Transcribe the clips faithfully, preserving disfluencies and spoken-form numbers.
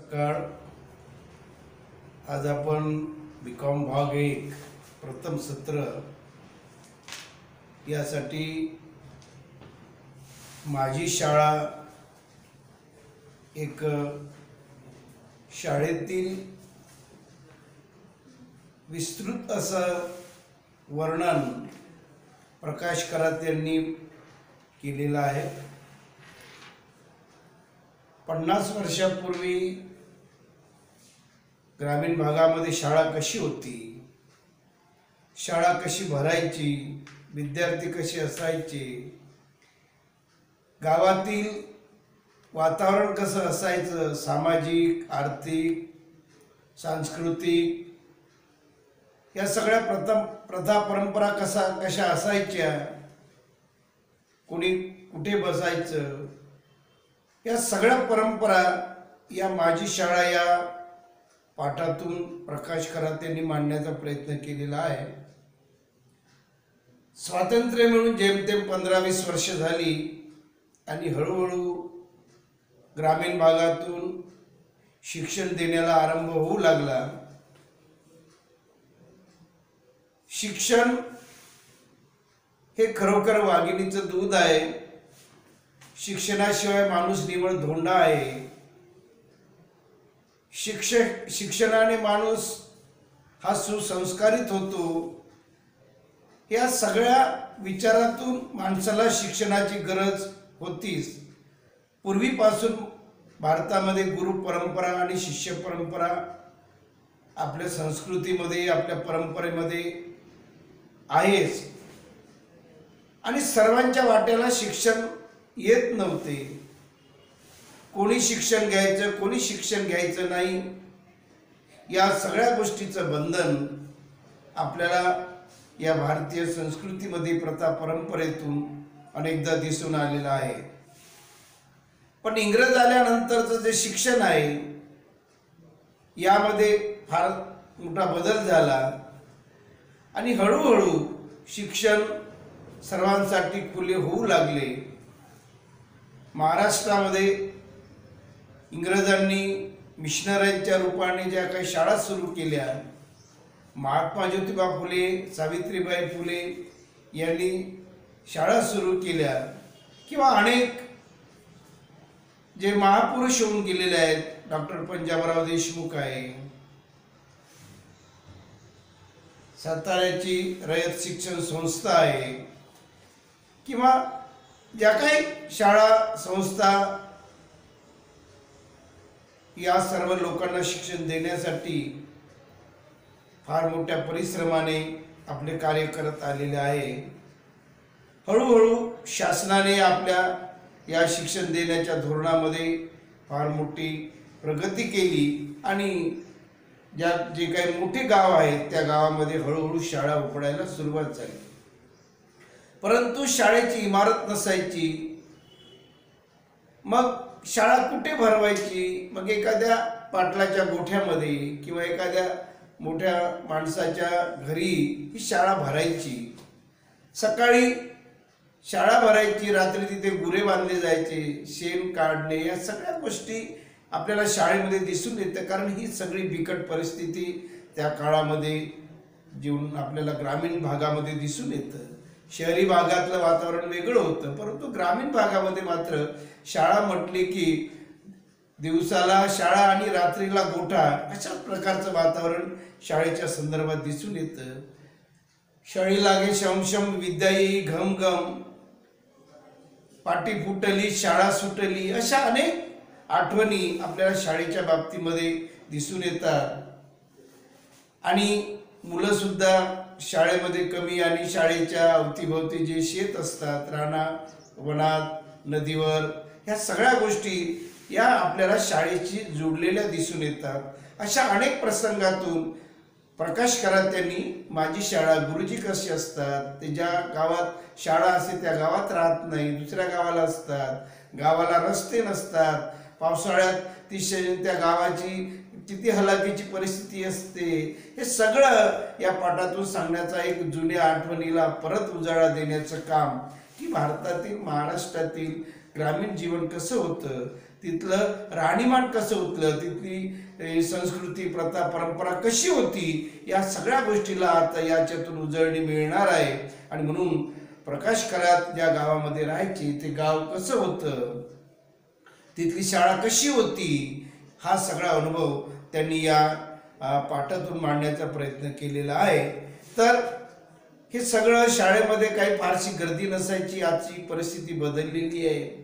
सकाळ. आज आपण बी कॉम भाग एक प्रथम सत्र यासाठी माझी शाळा एक शाळेतील विस्तृत असं वर्णन प्रकाश करात यांनी केलेलं आहे. पन्नास वर्षापूर्वी ग्रामीण भागामध्ये शाळा कशी होती, शाळा कशी भरायची, विद्यार्थी कसे असायचे, गावातील वातावरण कसं असायचं, सामाजिक, आर्थिक, सांस्कृतिक या सगळ्या प्रथम प्रथा परंपरा कसा कशा असायच्या, कोणी कुठे बसायचं, या सगळ्या परंपरा या माझी शाळा या पाठातून प्रकाश करात यांनी मांडण्याचा प्रयत्न केलेला आहे. स्वातंत्र्य मिळून जेमतेम पंधरा वीस वर्ष झाली आणि हळूहळू ग्रामीण भागातून शिक्षण देण्याला आरंभ होऊ लागला. शिक्षण हे खरोखर वाघिणीचं दूध आहे. शिक्षणाशिवाय माणूस निव्वळ धोंडा आहे. शिक्षक शिक्षणाने माणूस हा सुसंस्कारित होतो. या सगळ्या विचारातून माणसाला शिक्षणाची गरज होतीच. पूर्वीपासून भारतामध्ये गुरु परंपरा आणि शिष्य परंपरा आपल्या संस्कृतीमध्ये आपल्या परंपरेमध्ये आहेच आणि सर्वांच्या वाट्याला शिक्षण येत नव्हते. कोणी शिक्षण घ्यायचं, कोणी शिक्षण घ्यायचं नाही, या सगळ्या गोष्टीचं बंधन आपल्याला या भारतीय संस्कृतीमध्ये प्रथा परंपरेतून अनेकदा दिसून आलेलं आहे. पण इंग्रज आल्यानंतरचं जे शिक्षण आहे यामध्ये फार मोठा बदल झाला आणि हळूहळू शिक्षण सर्वांसाठी खुले होऊ लागले. महाराष्ट्रामध्ये इंग्रजांनी मिशनऱ्यांच्या रूपाने ज्या काही शाळा सुरू केल्या, महात्मा ज्योतिबा फुले, सावित्रीबाई फुले यांनी शाळा सुरू केल्या, किंवा अनेक जे महापुरुष होऊन गेलेले आहेत, डॉक्टर पंजाबराव देशमुख आहे, साताऱ्याची रयत शिक्षण संस्था आहे, किंवा ज्या काही शाळा संस्था या सर्व लोकांना शिक्षण देण्यासाठी फार मोठ्या परिश्रमाने आपले कार्य करत आलेले आहे. हळूहळू शासनाने आपल्या या शिक्षण देण्याच्या धोरणामध्ये फार मोठी प्रगती केली आणि ज्या जे काही मोठे गाव आहेत त्या गावामध्ये हळूहळू शाळा उघडायला सुरुवात झाली. परंतु शाळेची इमारत नसायची. मग शाळा कुठे भरवायची? मग एखाद्या पाटलाच्या गोठ्यामध्ये किंवा एखाद्या मोठ्या माणसाच्या घरी ही शाळा भरायची. सकाळी शाळा भरायची, रात्री तिथे गुरे बांधले जायचे, शेण काढणे, या सगळ्या गोष्टी आपल्याला शाळेमध्ये दिसून येतं. कारण ही सगळी बिकट परिस्थिती त्या काळामध्ये जीवन आपल्याला ग्रामीण भागामध्ये दिसून येतं. शहरी भागातलं वातावरण वेगळं होतं, परंतु ग्रामीण भागामध्ये मात्र शाळा म्हटली की दिवसाला शाळा आणि रात्रीला गोठा अशा प्रकारचं वातावरण शाळेच्या संदर्भात दिसून येतं. शाळी लागे शमशम विद्या येई घम घम, पाटी फुटली शाळा सुटली, अशा अनेक आठवणी आपल्याला शाळेच्या बाबतीमध्ये दिसून येतात. आणि मुलं सुद्धा शाळेमध्ये कमी आणि शाळेच्या अवतीभोवती जे शेत असतात, राना वनात, नदीवर, ह्या सगळ्या गोष्टी या आपल्याला शाळेशी जोडलेल्या दिसून येतात. अशा अनेक प्रसंगातून प्रकाश करात यांनी माझी शाळा, गुरुजी कसे असतात, ते ज्या गावात शाळा असते त्या गावात राहत नाही, दुसऱ्या गावाला असतात, गावाला रस्ते नसतात, पावसाळ्यात ती त्या गावाची किती हलाखीची परिस्थिती असते, हे सगळं या पाठातून सांगण्याचा एक जुन्या आठवणीला परत उजाळा देण्याचं काम की भारतातील महाराष्ट्रातील ग्रामीण जीवन कसं होतं तिथलं राहणीमान कसं होतं, तिथली संस्कृती प्रथा परंपरा कशी होती, या सगळ्या गोष्टीला आता याच्यातून उजळणी मिळणार आहे. आणि म्हणून प्रकाश करात ज्या गावामध्ये राहायचे ते गाव कसं होतं, तिथली शाळा कशी होती, हा सगळा अनुभव त्यांनी या पाठातून मांडण्याचा प्रयत्न केलेला आहे. तर हे सगळं शाळेमध्ये काही फारशी गर्दी नसायची. आजची परिस्थिती बदललेली आहे.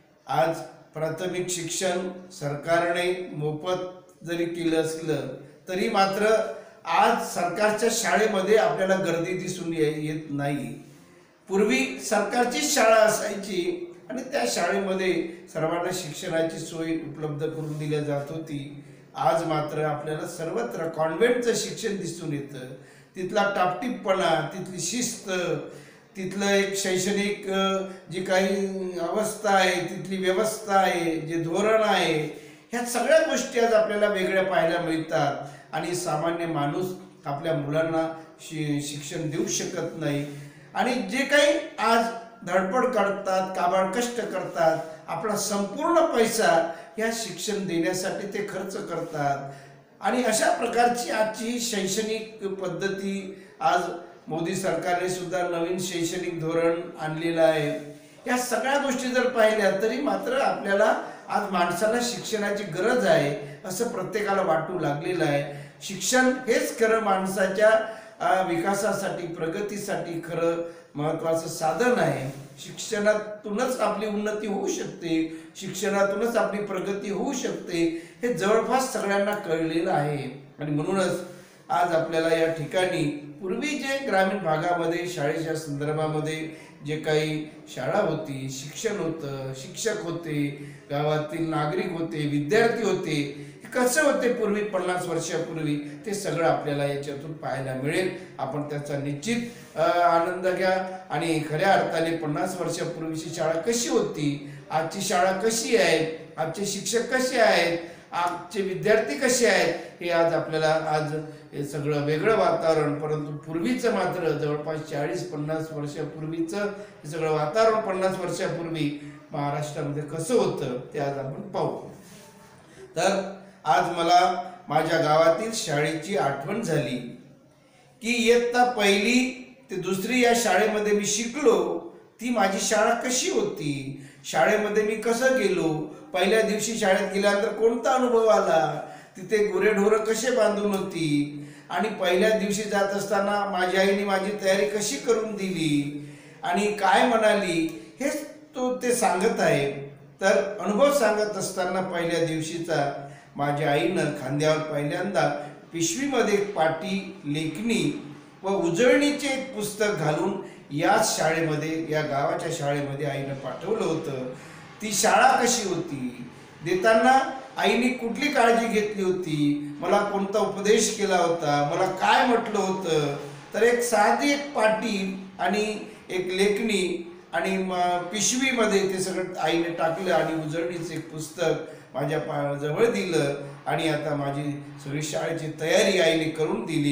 आज प्राथमिक शिक्षण सरकारने मोफत जरी केलं असलं तरी मात्र आज सरकारच्या शाळेमध्ये आपल्याला गर्दी दिसून येत नाही. पूर्वी सरकारचीच शाळा असायची आणि त्या शाळेमध्ये सर्वांना शिक्षणाची सोय उपलब्ध करून दिली जात होती. आज मात्र आपल्याला सर्वत्र कॉन्व्हेंटचं शिक्षण दिसून येतं. तिथला टापटीपणा, तिथली शिस्त, तिथलं एक शैक्षणिक जी काही अवस्था आहे, तिथली व्यवस्था आहे, जे धोरण आहे, ह्या सगळ्या गोष्टी आज आपल्याला वेगळ्या पाहायला मिळतात. आणि सामान्य माणूस आपल्या मुलांना शि शिक्षण देऊ शकत नाही. आणि जे काही आज धडपड करतात, काबाड कष्ट करतात, आपला संपूर्ण पैसा या शिक्षण देण्यासाठी ते खर्च करतात. आणि अशा प्रकारची आजची शैक्षणिक पद्धती, आज मोदी सरकारने सुद्धा नवीन शैक्षणिक धोरण आणलेलं आहे. या सगळ्या गोष्टी जर पाहिल्या तरी मात्र आपल्याला आज माणसाला शिक्षणाची गरज आहे असं प्रत्येकाला वाटू लागलेलं आहे. शिक्षण हेच खरं माणसाच्या विकासासाठी, प्रगतीसाठी खरं महत्त्वाचं साधन आहे. शिक्षणातूनच आपली उन्नती होऊ शकते, शिक्षणातूनच आपली प्रगती होऊ शकते, हे जवळपास सगळ्यांना कळलेलं आहे. आणि म्हणूनच आज आपल्याला या ठिकाणी पूर्वी जे ग्रामीण भागामध्ये शाळेच्या संदर्भामध्ये जे काही शाळा होती, शिक्षण होतं, शिक्षक होते, गावातील नागरिक होते, विद्यार्थी होते, कसं होते पूर्वी पन्नास वर्षापूर्वी, ते सगळं आपल्याला याच्यातून पाहायला मिळेल. आपण त्याचा निश्चित आनंद घ्या. आणि खऱ्या अर्थाने पन्नास वर्षापूर्वीची शाळा कशी होती, आजची शाळा कशी आहे, आजचे शिक्षक कसे आहेत, आजचे विद्यार्थी कसे आहेत, हे आज आपल्याला आज हे सगळं वेगळं वातावरण, परंतु पूर्वीचं मात्र जवळपास चाळीस पन्नास वर्षापूर्वीचं हे सगळं वातावरण पन्नास वर्षापूर्वी महाराष्ट्रामध्ये कसं होतं ते आज आपण पाहू. तर आज मला माझ्या गावातील शाळेची आठवण झाली की इयत्ता पहिली ते दुसरी या शाळेमध्ये मी शिकलो. ती माझी शाळा कशी होती, शाळेमध्ये मी कसं गेलो, पहिल्या दिवशी शाळेत गेल्यानंतर कोणता अनुभव आला, तिथे गुरेढोरं कसे बांधून होती, आणि पहिल्या दिवशी जात असताना माझ्या आईने माझी तयारी कशी करून दिली आणि काय म्हणाली, हेच तो ते सांगत आहे. तर अनुभव सांगत असताना पहिल्या दिवशीचा माझ्या आईनं खांद्यावर पहिल्यांदा पिशवीमध्ये पाटी, लेखणी व उजळणीचे एक पुस्तक घालून याच शाळेमध्ये, या गावाच्या शाळेमध्ये आईनं पाठवलं होतं. ती शाळा कशी होती, देताना आईने कुठली काळजी घेतली होती, मला कोणता उपदेश केला होता, मला काय म्हटलं होतं, तर एक साधी एक पाटी आणि एक लेखणी आणि पिशवीमध्ये ते सगळं आईने टाकलं आणि उजळणीचं एक पुस्तक माझ्या पा जवळ दिलं. आणि आता माझी सगळी शाळेची तयारी आईने करून दिली.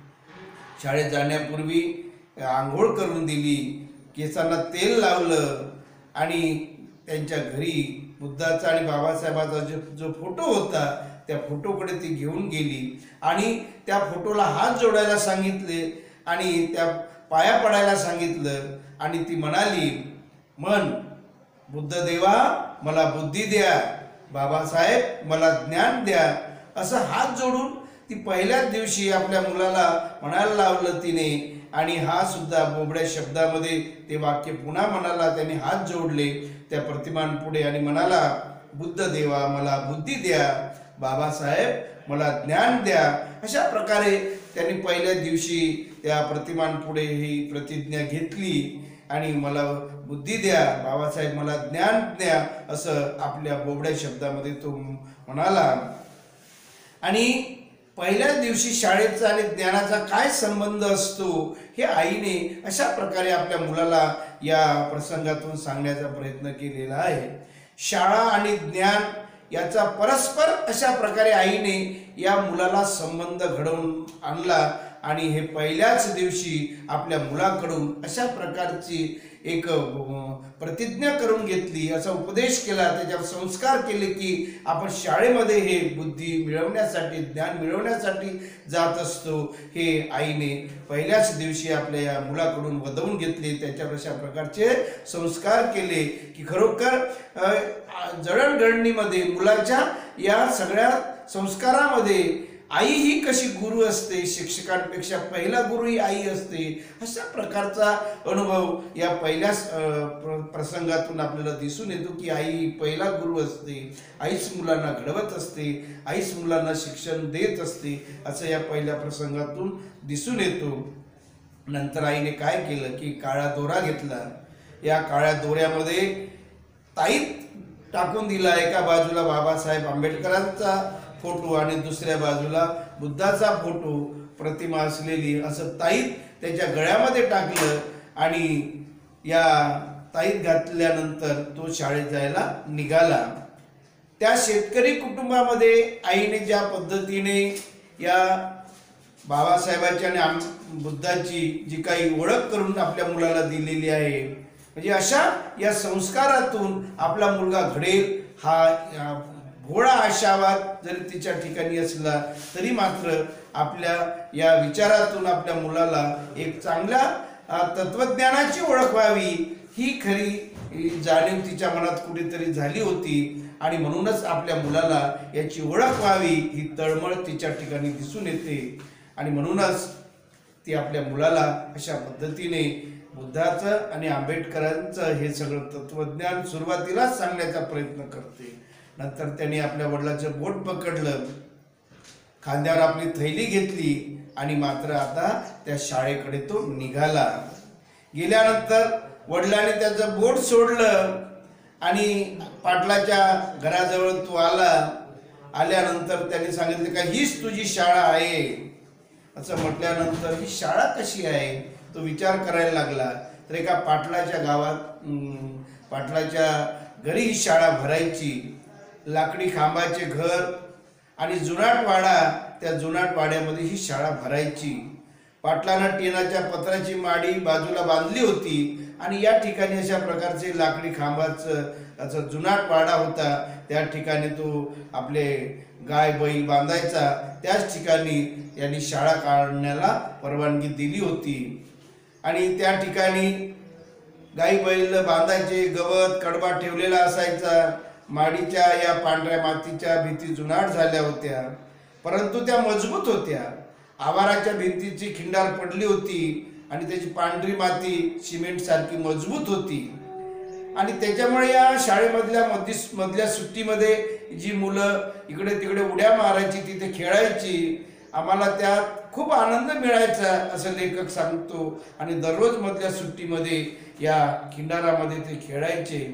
शाळेत जाण्यापूर्वी आंघोळ करून दिली, केसांना तेल लावलं आणि त्यांच्या घरी बुद्धाचा आणि बाबासाहेबाचा जो जो फोटो होता त्या फोटोकडे ती घेऊन गेली आणि त्या फोटोला हात जोडायला सांगितले आणि त्या पाया पडायला सांगितलं. आणि ती म्हणाली, मन बुद्धदेवा मला बुद्धी द्या, बाबासाहेब मला ज्ञान द्या, असं हात जोडून ती पहिल्याच दिवशी आपल्या मुलाला म्हणायला लावलं तिने. आणि हा सुद्धा बोबड्या शब्दामध्ये ते वाक्य पुन्हा म्हणाला. त्याने हात जोडले त्या प्रतिमांपुढे आणि म्हणाला, बुद्ध देवा मला बुद्धी द्या, बाबासाहेब मला ज्ञान द्या. अशा प्रकारे त्यांनी पहिल्या दिवशी त्या प्रतिमांपुढे ही प्रतिज्ञा घेतली आणि मला बुद्धी द्या, बाबासाहेब मला ज्ञान द्या, असं आपल्या बोबड्या शब्दामध्ये तो म्हणाला. आणि पहिल्या दिवशी शाळेचा आणि ज्ञानाचा काय संबंध असतो हे आईने अशा प्रकारे आपल्या मुलाला या प्रसंगातून सांगण्याचा प्रयत्न केलेला आहे. शाळा आणि ज्ञान याचा परस्पर अशा प्रकारे आईने या मुलाला संबंध घडवून आणला आणि हे पहिल्याच दिवशी आपल्या मुलाकडून अशा प्रकारची एक प्रतिज्ञा करून घेतली, असा उपदेश केला, त्याच्यावर संस्कार केले की आपण शाळेमध्ये हे बुद्धी मिळवण्यासाठी, ज्ञान मिळवण्यासाठी जात असतो, हे आईने पहिल्याच दिवशी आपल्या या मुलाकडून वदवून घेतले. त्याच्यावर अशा प्रकारचे संस्कार केले की खरोखर जडणघडणीमध्ये मुलाच्या या सगळ्या संस्कारामध्ये आई ही कशी गुरु असते, शिक्षकांपेक्षा पहिला गुरु ही आई असते, अशा प्रकारचा अनुभव या पहिल्याच प्रसंगातून आपल्याला दिसून येतो की आई पहिला गुरु असते, आईच मुलांना घडवत असते, आईच मुलांना शिक्षण देत असते, असं या पहिल्या प्रसंगातून दिसून येतो. नंतर आईने काय केलं की काळा दोरा घेतला, या काळ्या दोऱ्यामध्ये ताईत टाकून दिला. एका बाजूला बाबासाहेब आंबेडकरांचा फोटो आणि दुसऱ्या बाजूला बुद्धाचा फोटो, प्रतिमा असलेली, असं ताईत त्याच्या गळ्यामध्ये टाकलं आणि या ताईत घातल्यानंतर तो शाळेत जायला निघाला. त्या शेतकरी कुटुंबामध्ये आईने ज्या पद्धतीने या बाबासाहेबांची आणि बुद्धाची जी काही ओळख करून आपल्या मुलाला दिलेली आहे, म्हणजे अशा या संस्कारातून आपला मुलगा घडेल हा भोळा आशावाद जरी तिच्या ठिकाणी असला तरी मात्र आपल्या या विचारातून आपल्या मुलाला एक चांगल्या तत्वज्ञानाची ओळख व्हावी ही खरी जाणीव तिच्या मनात कुठेतरी झाली होती आणि म्हणूनच आपल्या मुलाला याची ओळख व्हावी ही तळमळ तिच्या ठिकाणी दिसून येते आणि म्हणूनच ती आपल्या मुलाला अशा पद्धतीने बुद्धाचं आणि आंबेडकरांचं हे सगळं तत्वज्ञान सुरुवातीलाच सांगण्याचा प्रयत्न करते. नंतर त्याने आपल्या वडिलाचं बोट पकडलं, खांद्यावर आपली थैली घेतली आणि मात्र आता त्या शाळेकडे तो निघाला. गेल्यानंतर वडिलांनी त्याचं बोट सोडलं आणि पाटलाच्या घराजवळ तो आला. आल्यानंतर त्याने सांगितलं का हीच तुझी शाळा आहे. असं म्हटल्यानंतर ही शाळा कशी आहे तो विचार करायला लागला. तर एका पाटलाच्या गावात पाटलाच्या घरी ही शाळा भरायची. लाकडी खांबाचे घर आणि जुनाट वाडा, त्या जुनाट वाड्यामध्ये ही शाळा भरायची. पाटलानं टिनाच्या पत्राची माडी बाजूला बांधली होती आणि या ठिकाणी अशा प्रकारचे लाकडी खांबाचं असं जुनाट वाडा होता. त्या ठिकाणी तो आपले गाय बैल बांधायचा. त्याच ठिकाणी यांनी शाळा काढण्याला परवानगी दिली होती आणि त्या ठिकाणी गाई बैल बांधायचे. गवत कडबा ठेवलेला असायचा. माडीच्या या पांढऱ्या मातीच्या भिंती जुनाट झाल्या होत्या परंतु त्या मजबूत होत्या. आवाराच्या भिंतीची खिंडार पडली होती आणि त्याची पांढरी माती सिमेंट सारखी मजबूत होती आणि त्याच्यामुळे या शाळेमधल्या मध्य मधल्या सुट्टीमध्ये जी मुलं इकडे तिकडे उड्या मारायची, तिथे खेळायची, आम्हाला त्यात खूप आनंद मिळायचा असं लेखक सांगतो. आणि दररोज मधल्या सुट्टीमध्ये या खिंडारामध्ये ते खेळायचे.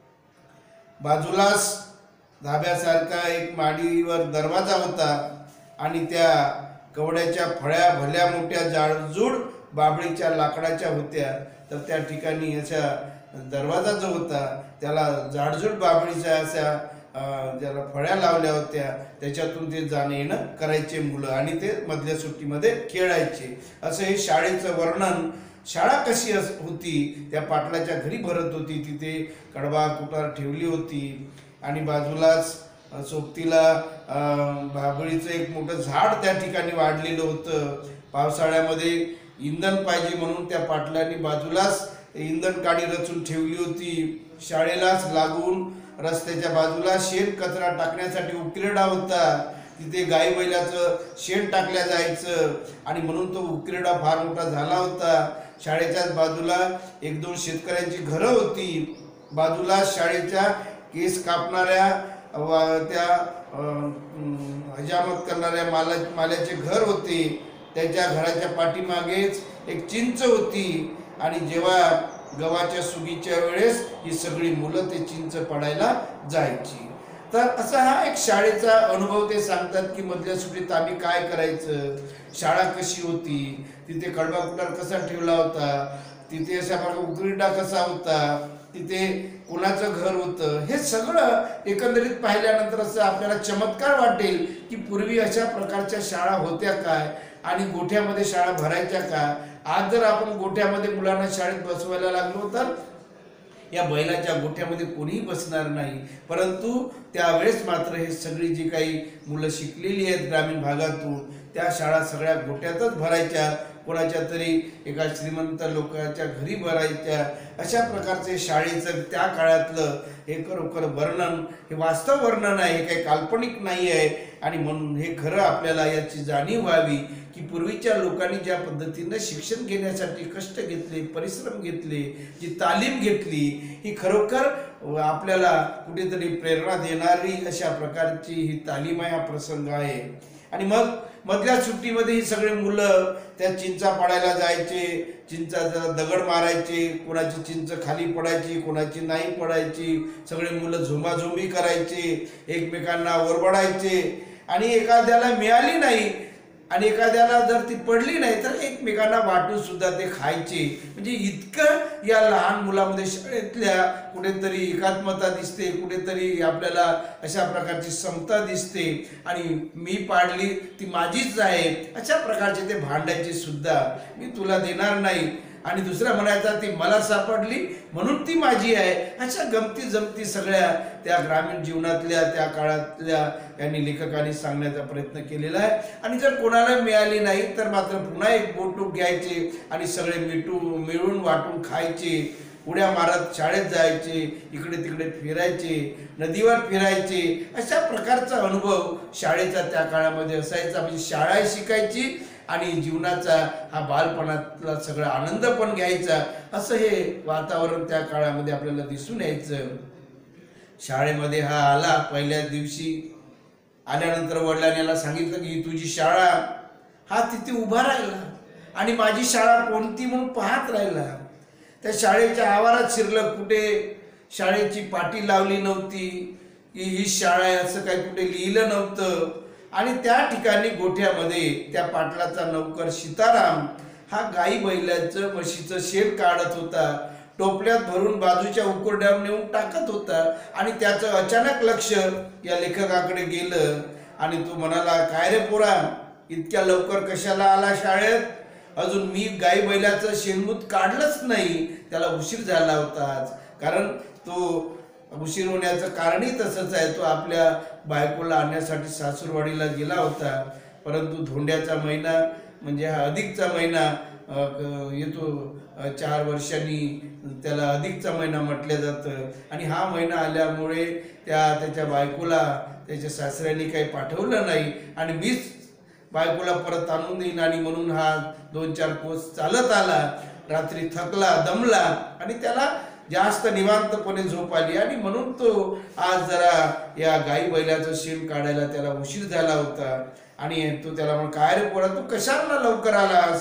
बाजूलाच धाब्यासारखा एक माडीवर दरवाजा होता आणि त्या कवड्याच्या फळ्या भल्या मोठ्या जाडजूड बाभळीच्या लाकडाच्या होत्या. तर त्या ठिकाणी अशा दरवाजा जो होता त्याला जाडजूड बाभळीच्या अशा ज्याला फळ्या लावल्या होत्या, त्याच्यातून ते जाणे येणं करायचे मुलं आणि ते मधल्या सुट्टीमध्ये खेळायचे. असं हे शाळेचं वर्णन. शाळा कशी होती, त्या पाटलाच्या घरी भरत होती. तिथे कडबा कुटार ठेवली होती आणि बाजूलाच सोबतीला बाभळीचं एक मोठं झाड त्या ठिकाणी वाढलेलं होतं. पावसाळ्यामध्ये इंधन पाहिजे म्हणून त्या पाटलांनी बाजूलाच इंधन काडी रचून ठेवली होती. शाळेलाच लागून रस्त्याच्या बाजूला शेण कचरा टाकण्यासाठी उकिरडा होता. तिथे गाई बैलाचं शेण टाकल्या जायचं आणि म्हणून तो उकिरडा फार मोठा झाला होता. शाळेच्याच बाजूला एक दोन शेतकऱ्यांची घरं होती. बाजूला शाळेच्या केस कापणाऱ्या त्या हजामत करणाऱ्या माला माल्याचे घर होते. त्याच्या घराच्या पाठीमागेच एक चिंच होती आणि जेव्हा गव्हाच्या सुगीच्या वेळेस ही सगळी मुलं ते चिंच पडायला जायची. तर असा हा एक शाळेचा अनुभव ते सांगतात की मधल्या सुट्टीत आम्ही काय करायचं, शाळा कशी होती, तिथे कडबा कुटार कसा ठेवला होता, तिथे अशा प्रकारे उकिरडा कसा होता, तिथे कोणाचं घर होतं, हे सगळं एकंदरीत पाहिल्यानंतर असं आपल्याला चमत्कार वाटेल की पूर्वी अशा प्रकारच्या शाळा होत्या काय आणि गोठ्यामध्ये शाळा भरायच्या का. आज जर आपण गोठ्यामध्ये मुलांना शाळेत बसवायला लागलो तर या बैलाच्या गोठ्यामध्ये कोणीही बसणार नाही. परंतु त्यावेळेस मात्र हे सगळी जी काही मुलं शिकलेली आहेत ग्रामीण भागातून त्या शाळा सगळ्या गोठ्यातच भरायच्या, कोणाच्या तरी एका श्रीमंत लोकांच्या घरी भरायच्या. अशा प्रकारचे शाळेचं त्या काळातलं हे खरोखर वर्णन, हे वास्तव वर्णन आहे, हे काही काल्पनिक नाही आहे. आणि म्हणून हे खरं आपल्याला याची जाणीव व्हावी की पूर्वीच्या लोकांनी ज्या पद्धतीनं शिक्षण घेण्यासाठी कष्ट घेतले, परिश्रम घेतले, जी तालीम घेतली, ही खरोखर आपल्याला कुठेतरी प्रेरणा देणारी अशा प्रकारची ही तालीम आहे, हा प्रसंग आहे. आणि मग मधल्या सुट्टीमध्ये ही सगळे मुलं त्या चिंचा पाडायला जायचे, चिंचाचा दगड मारायचे, कोणाची चिंच खाली पडायची, कोणाची नाही पडायची, सगळे मुलं झोमाझोमी करायचे, एकमेकांना ओरबडायचे. आणि एखाद्याला मिळाली नाही आणि एखाद्याला जर ती पडली नाही तर एकमेकांना वाटून सुद्धा ते खायचे. म्हणजे इतकं या लहान मुलामध्ये शाळेतल्या कुठेतरी एकात्मता दिसते, कुठेतरी आपल्याला अशा प्रकारची समता दिसते. आणि मी पाडली ती माझीच आहे अशा प्रकारचे ते भांडायचे सुद्धा, मी तुला देणार नाही. आणि दुसरा म्हणायचा ती मला सापडली म्हणून ती माझी आहे. अशा गमती जमती सगळ्या त्या ग्रामीण जीवनातल्या त्या काळातल्या यांनी लेखकांनी सांगण्याचा प्रयत्न केलेला आहे. आणि जर कोणाला मिळाली नाही तर मात्र पुन्हा एक बोटूक घ्यायचे आणि सगळे मिटू मिळून वाटून खायचे, उड्या मारत शाळेत जायचे, इकडे तिकडे फिरायचे, नदीवर फिरायचे. अशा प्रकारचा अनुभव शाळेचा त्या काळामध्ये असायचा. म्हणजे शाळा शिकायची आणि जीवनाचा हा बालपणातला सगळा आनंद पण घ्यायचा, असं हे वातावरण त्या काळामध्ये आपल्याला दिसून यायचं. शाळेमध्ये हा आला, पहिल्या दिवशी आल्यानंतर वडिलांनी याला सांगितलं की ही तुझी शाळा. हा तिथे उभा राहिला आणि माझी शाळा कोणती म्हणून पाहत राहिला. त्या शाळेच्या आवारात शिरलं, कुठे शाळेची पाटी लावली नव्हती की ही शाळा आहे असं काही कुठे लिहिलं नव्हतं. आणि त्या ठिकाणी गोठ्यामध्ये त्या पाटलाचा नौकर सीताराम हा गाई बैलाचं म्हशीचं शेण काढत होता, टोपल्यात भरून बाजूच्या उकुरड्यावर नेऊन टाकत होता. आणि त्याचं अचानक लक्ष या लेखकाकडे गेलं आणि तो म्हणाला, काय रे पोरा, इतक्या लवकर कशाला आला शाळेत? अजून मी गाई बैलाचं शेणमूत काढलंच नाही, त्याला उशीर झाला होताच. कारण तो उशीर होण्याचं कारणही तसंच आहे, तो आपल्या बायकोला आणण्यासाठी सासूरवाडीला गेला होता. परंतु धोंड्याचा महिना म्हणजे हा अधिकचा महिना येतो, चार वर्षांनी त्याला अधिकचा महिना म्हटलं जातं. आणि हा महिना आल्यामुळे त्या त्याच्या बायकोला त्याच्या सासऱ्यांनी काही पाठवलं नाही आणि मीच बायकोला परत आणून देईन. आणि म्हणून हा दोन चार कोस चालत आला, रात्री थकला, दमला आणि त्याला जास्त निवांतपणे झोप आली. आणि म्हणून तो आज जरा या गाई बैलाचं शेण काढायला त्याला उशीर झाला होता. आणि तो त्याला म्हण, काय रे पोरा, तू कशाला लवकर आलास?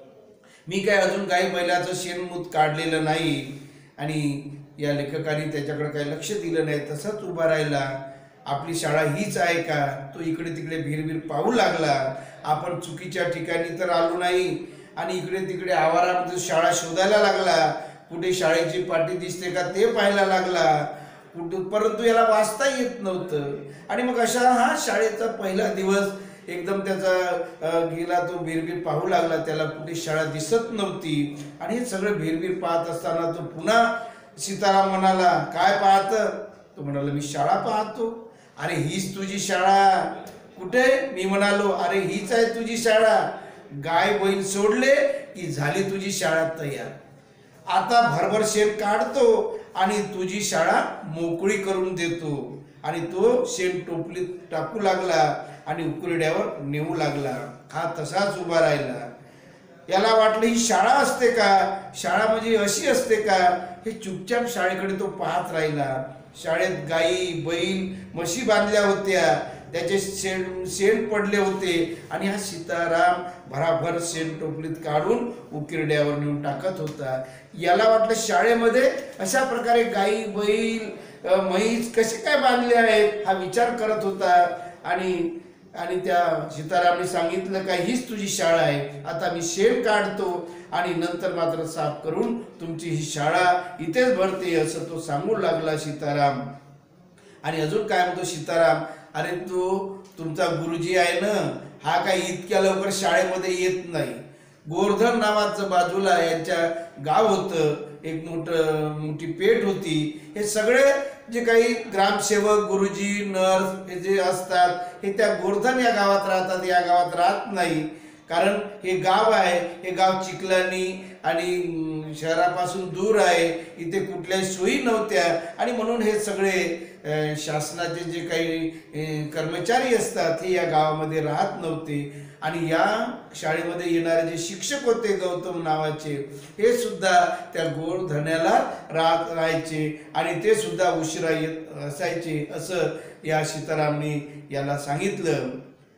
मी काय अजून गाई बैलाचं शेणमूत काढलेलं नाही. आणि या लेखकाने त्याच्याकडे काही लक्ष दिलं नाही, तसंच उभा राहिला. आपली शाळा हीच आहे का? तो इकडे तिकडे भिरभिर पाहू लागला. आपण चुकीच्या ठिकाणी तर आलो नाही. आणि इकडे तिकडे आवारामध्ये शाळा शोधायला लागला. कुठे शाळेची पाटी दिसते का ते पाहायला लागला, कुठे, परंतु याला वाचता येत नव्हतं. आणि मग अशा हा शाळेचा पहिला दिवस एकदम त्याचा गेला. तो भिरभिर पाहू लागला, त्याला कुठे शाळा दिसत नव्हती. आणि हे सगळं भिरभिर पाहत असताना तो पुन्हा सीताराम म्हणाला, काय पाहत? तो म्हणाला, मी शाळा पाहतो. अरे हीच तुझी शाळा? कुठे? मी म्हणालो, अरे हीच आहे तुझी शाळा. गाय बैल सोडले की झाली तुझी शाळा तयार. आता भरभर शेण काढतो आणि तुझी शाळा मोकळी करून देतो. आणि तो शेण टोपलीत टाकू लागला आणि उकुरड्यावर नेऊ लागला. हा तसाच उभा राहिला. याला वाटलं ही शाळा असते का? शाळा म्हणजे अशी असते का? हे चुपचाप शाळेकडे तो पाहत राहिला. शाळेत गाई बैल म्हशी बांधल्या होत्या, त्याचे शेण शेण पडले होते. आणि हा सीताराम भराभर शेण टोपलीत काढून उकिरड्यावर नेऊन टाकत होता. याला वाटलं शाळेमध्ये अशा प्रकारे गाई बैल म्हैस कसे काय बांधले आहेत हा विचार करत होता. आणि आणि त्या सीतारामने सांगितलं का हीच तुझी शाळा आहे, आता मी शेण काढतो आणि नंतर मात्र साफ करून तुमची ही शाळा इथेच भरते असं तो सांगू लागला सीताराम. आणि अजून काय म्हणतो सीताराम, अरे तो तुमचा गुरुजी आहे ना, हा काही इतक्या लवकर शाळेमध्ये येत नाही. गोवर्धन नावाचं बाजूला यांच्या गाव होतं, एक मोठं मोठी पेठ होती. हे सगळे जे काही ग्रामसेवक गुरुजी नर्स हे जे असतात हे त्या गोवर्धन या गावात राहतात, या गावात राहत नाही. कारण हे गाव आहे, हे गाव चिखलानी आणि शहरापासून दूर आहे, इथे कुठल्याही सोयी नव्हत्या आणि म्हणून हे सगळे शासनाचे जे काही कर्मचारी असतात हे या गावामध्ये राहत नव्हते. आणि या शाळेमध्ये येणारे जे शिक्षक होते गौतम नावाचे, हे सुद्धा त्या गोवर्धनाला राहत राहायचे आणि ते सुद्धा उशिरा येत असायचे असं या सीतारामने याला सांगितलं.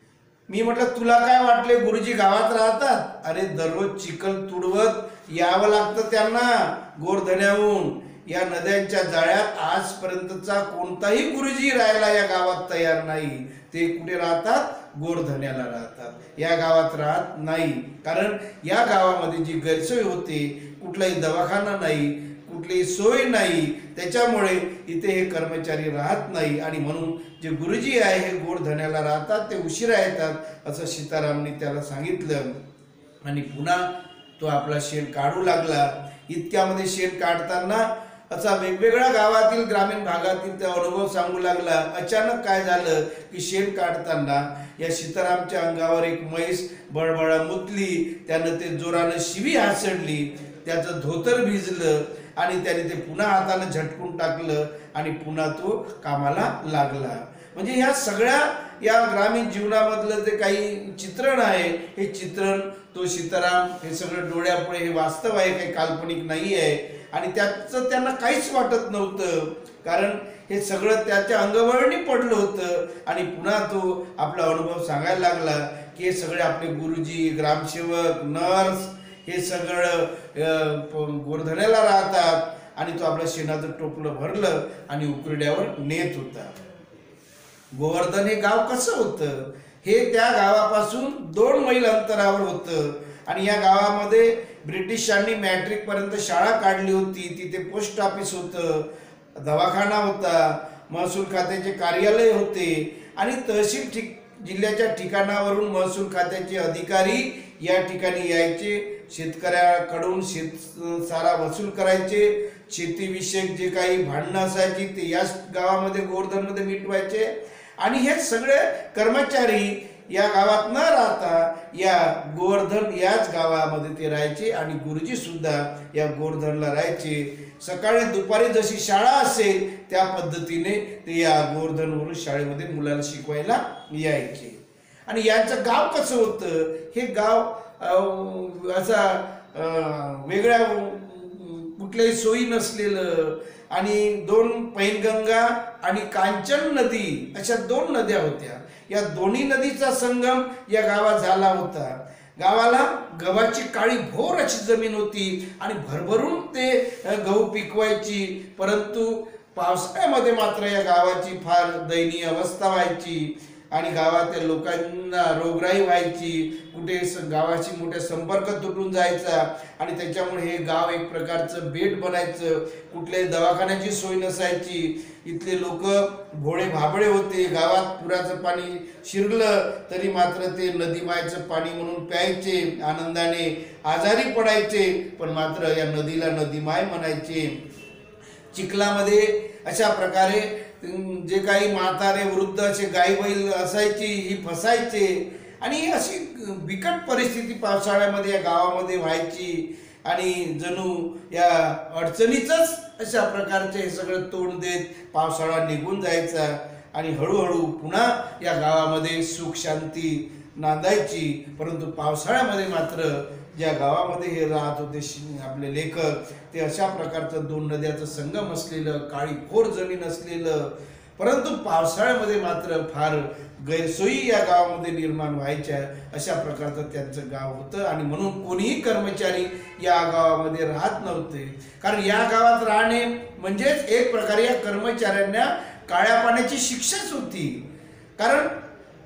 मी म्हटलं तुला काय वाटले, गुरुजी गावात राहतात? अरे दररोज चिखल तुडवत यावं लागतं त्यांना गोवर्धनाहून. या नद्यांच्या जाळ्यात आजपर्यंतचा कोणताही गुरुजी राहायला या गावात तयार नाही. ते कुठे राहतात? गोवर्धनाला राहतात, या गावात राहत नाही. कारण या गावामध्ये जी गैरसोय होते, कुठलाही दवाखाना नाही, कुठलीही सोय नाही, त्याच्यामुळे इथे हे कर्मचारी राहत नाही आणि म्हणून जे गुरुजी आहे हे गोवर्धनाला राहतात, ते उशिरा येतात असं सीतारामने त्याला सांगितलं. आणि पुन्हा तो आपला शेण काढू लागला. इतक्यामध्ये शेण काढताना असा वेगवेगळ्या गावातील ग्रामीण भागातील त्या अनुभव सांगू लागला. अचानक काय झालं की शेण काढताना या सीतारामच्या अंगावर एक म्हैस बळबळा मुतली. त्यानं ते जोरानं शिवी हासडली, त्याचं धोतर भिजलं आणि त्याने ते पुन्हा हातानं झटकून टाकलं आणि पुन्हा तो कामाला लागला. म्हणजे ह्या सगळ्या या ग्रामीण जीवनामधलं जे काही चित्रण आहे, हे चित्रण तो सीताराम हे सगळं डोळ्यापुढे हे वास्तव आहे, काही काल्पनिक नाही आहे. आणि त्याचं त्यांना काहीच वाटत नव्हतं, कारण हे सगळं त्याच्या अंगवळणी पडलं होतं. आणि पुन्हा तो आपला अनुभव सांगायला लागला की हे सगळे आपले गुरुजी, ग्रामसेवक, नर्स हे सगळं गोवर्धनाला राहतात. आणि तो आपल्या शेणाचं टोपलं भरलं आणि उकरड्यावर नेत होता. गोवर्धन हे गाव कसं होतं, हे त्या गावापासून दोन मैल अंतरावर होतं. आणि या गावामध्ये ब्रिटिशांनी मॅट्रिक पर्यंत शाळा काढली होती. तिथे पोस्ट ऑफिस होतं, दवाखाना होता, महसूल खात्याचे कार्यालय होते आणि तहसील ठिक जिल्ह्याच्या ठिकाणावरून महसूल खात्याचे अधिकारी या ठिकाणी यायचे, शेतकऱ्याकडून शेत सारा वसूल करायचे. शेतीविषयक जे काही भांडणं असायची ते याच गावामध्ये गोवर्धनमध्ये मिटवायचे. आणि हे सगळे कर्मचारी या गावात न राहता या गोवर्धन याच गावामध्ये ते राहायचे आणि गुरुजी सुद्धा या गोवर्धनला राहायचे. सकाळी दुपारी जशी शाळा असेल त्या पद्धतीने ते या गोवर्धनवरून शाळेमध्ये मुलाला शिकवायला यायचे. आणि यांचं गाव कसं होतं, हे गाव असा वेगळ्या कुठल्याही सोयी नसलेलं आणि दोन पैनगंगा आणि कांचन नदी अशा दोन नद्या होत्या. या दोन्ही नदीचा संगम या गावात झाला होता. गावाला गव्हाची काळी भोर अशी जमीन होती आणि भरभरून ते गहू पिकवायची. परंतु पावसाळ्यामध्ये मात्र या गावाची फार दयनीय अवस्था व्हायची आणि गावातील लोकांना रोगराई व्हायची. कुठे गावाशी मोठा संपर्क तुटून जायचा आणि त्याच्यामुळे हे गाव एक प्रकारचं बेट बनायचं. कुठल्याही दवाखान्याची सोय नसायची. इथले लोक भोळे भाबळे होते. गावात पुराचं पाणी शिरलं तरी मात्र ते नदीमायचं पाणी म्हणून प्यायचे, आनंदाने आजारी पडायचे, पण मात्र या नदीला नदीमाय म्हणायचे. चिखलामध्ये अशा प्रकारे जे काही म्हातारे वृद्ध असे गाई बैल असायची ही फसायचे आणि अशी बिकट परिस्थिती पावसाळ्यामध्ये या गावामध्ये व्हायची. आणि जणू या अडचणीचंच अशा प्रकारचे हे सगळं तोंड देत पावसाळा निघून जायचा आणि हळूहळू पुन्हा या गावामध्ये सुख शांती नांदायची. परंतु पावसाळ्यामध्ये मात्र ज्या गावामध्ये हे राहत होते आपले लेखक, ते अशा प्रकारचं दोन नद्याचं संगम असलेलं, काळी खोर जमीन असलेलं, परंतु पावसाळ्यामध्ये मात्र फार गैरसोयी या गावामध्ये निर्माण व्हायच्या अशा प्रकारचं त्यांचं गाव होतं. आणि म्हणून कोणीही कर्मचारी या गावामध्ये राहत नव्हते. कारण या गावात राहणे म्हणजेच एक प्रकारे या कर्मचाऱ्यांना काळ्या पाण्याची शिक्षाच होती. कारण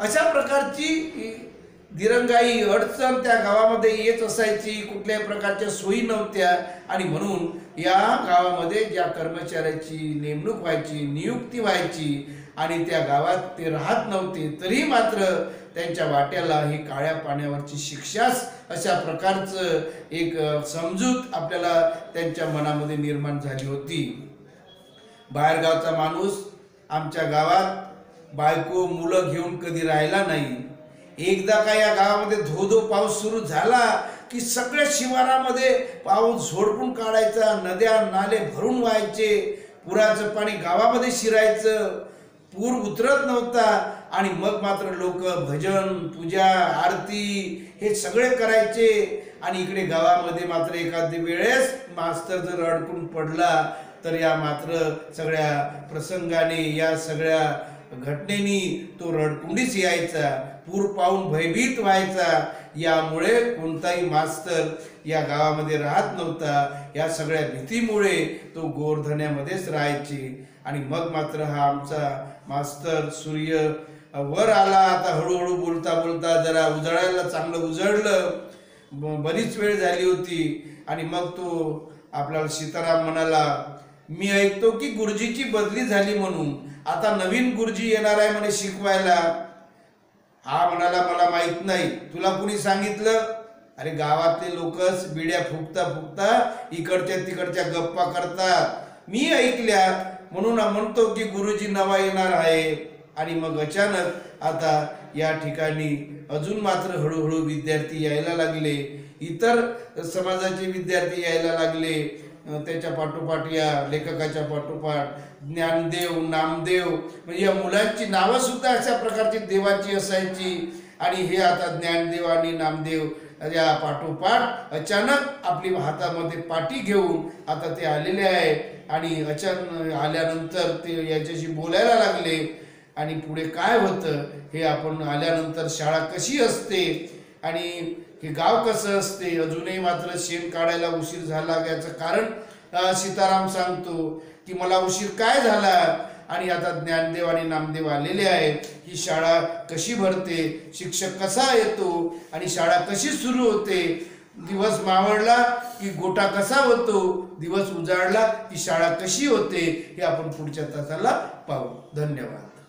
अशा प्रकारची दिरंगाई अडचण त्या गावामध्ये येत असायची, कुठल्याही प्रकारच्या सोयी नव्हत्या आणि म्हणून या गावामध्ये ज्या कर्मचाऱ्याची नेमणूक व्हायची, नियुक्ती व्हायची आणि त्या गावात ते राहत नव्हते तरी मात्र त्यांच्या वाट्याला ही काळ्या पाण्यावरची शिक्षाच अशा प्रकारचं एक समजूत आपल्याला त्यांच्या मनामध्ये निर्माण झाली होती. बाहेरगावचा माणूस आमच्या गावात बायको मुलं घेऊन कधी राहिला नाही. एकदा का या गावामध्ये धो धो पाऊस सुरू झाला की सगळ्या शिवारामध्ये पाऊस झोडपून काढायचा, नद्या नाले भरून व्हायचे, पुराचं पाणी गावामध्ये शिरायचं, पूर उतरत नव्हता आणि मग मात्र लोक भजन पूजा आरती हे सगळे करायचे. आणि इकडे गावामध्ये मात्र एखाद्या वेळेस मास्तर जर अडकून पडला तर या मात्र सगळ्या प्रसंगाने या सगळ्या घटनेनी तो रडकुंडीच यायचा, पूर पाहून भयभीत व्हायचा. यामुळे कोणताही मास्तर या गावामध्ये राहत नव्हता. या सगळ्या भीतीमुळे तो गोरधण्यामध्येच राहायचे. आणि मग मात्र हा आमचा मास्तर सूर्य वर आला. आता हळूहळू बोलता बोलता जरा उजळायला चांगलं उजळलं, बरीच वेळ झाली होती. आणि मग तो आपल्याला सीताराम म्हणाला, मी ऐकतो की गुरुजीची बदली झाली म्हणून, आता नवीन गुरुजी येणार आहे म्हणे शिकवायला. हा म्हणाला, मला माहित नाही. तुला कुणी सांगितलं? अरे गावातले लोकच बिड्या फुकता फुकता इकडच्या तिकडच्या गप्पा करतात, मी ऐकल्या म्हणून म्हणतो की गुरुजी नवा येणार आहे. आणि मग अचानक आता या ठिकाणी अजून मात्र हळूहळू विद्यार्थी यायला लागले, इतर समाजाचे विद्यार्थी यायला लागले. त्याच्या पाठोपाठ या लेखकाच्या पाठोपाठ ज्ञानदेव, नामदेव, म्हणजे या मुलांची नावं सुद्धा अशा प्रकारची देवाची असायची. आणि हे आता ज्ञानदेव आणि नामदेव या पाठोपाठ अचानक आपली हातामध्ये पाटी घेऊन आता ते आलेले आहे. आणि अचानक आल्यानंतर ते याच्याशी बोलायला लागले. आणि पुढे काय होतं हे आपण आल्यानंतर, शाळा कशी असते आणि हे गाव कसं असते, अजूनही मात्र शेण काढायला उशीर झाला याचं कारण सीताराम सांगतो की मला उशीर काय झाला. आणि आता ज्ञानदेव आणि नामदेव आलेले आहेत. ही शाळा कशी भरते, शिक्षक कसा येतो आणि शाळा कशी सुरू होते, दिवस मावळला की गोटा कसा होतो, दिवस उजाडला की शाळा कशी होते, हे आपण पुढच्या तासाला पाहू. धन्यवाद.